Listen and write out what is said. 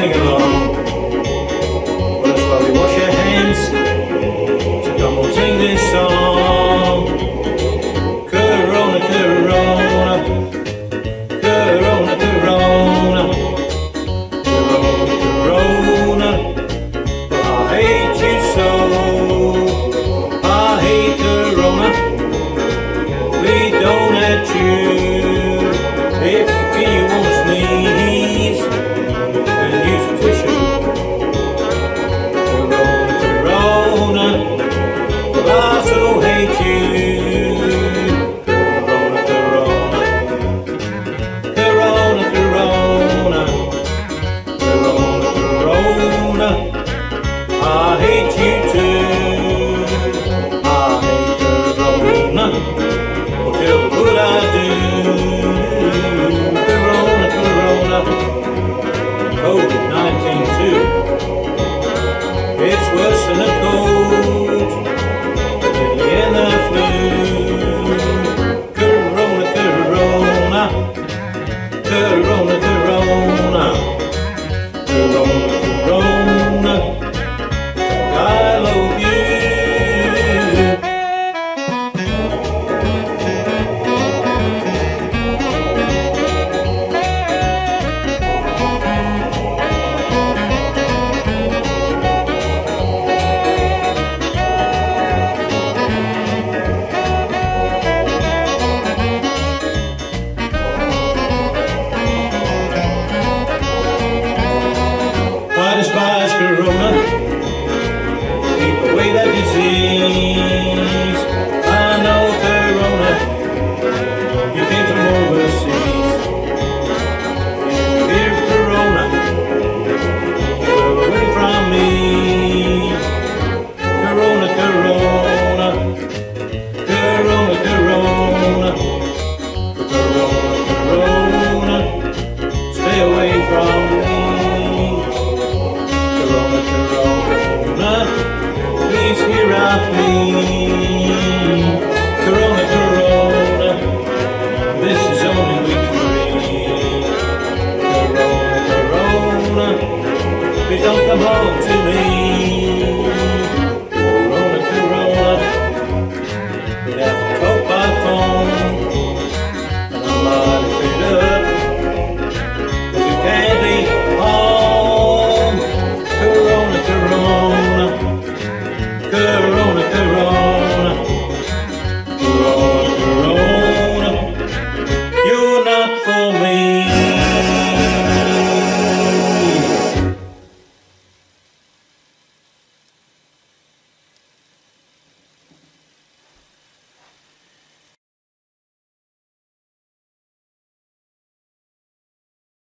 sing along. Well, slowly wash your hands. So come on, sing this song. Corona, Corona, Corona, Corona, Corona, Corona. Well, I hate you so. I hate Corona. We don't at you. If you wanna sneeze, then use a tissue. Corona, Corona, well, I so hate you. Corona, Corona, Corona, Corona, Corona, Corona, I hate you too. I hate Corona. Well, tell me what I do. COVID-19 too. It's worse than a cold.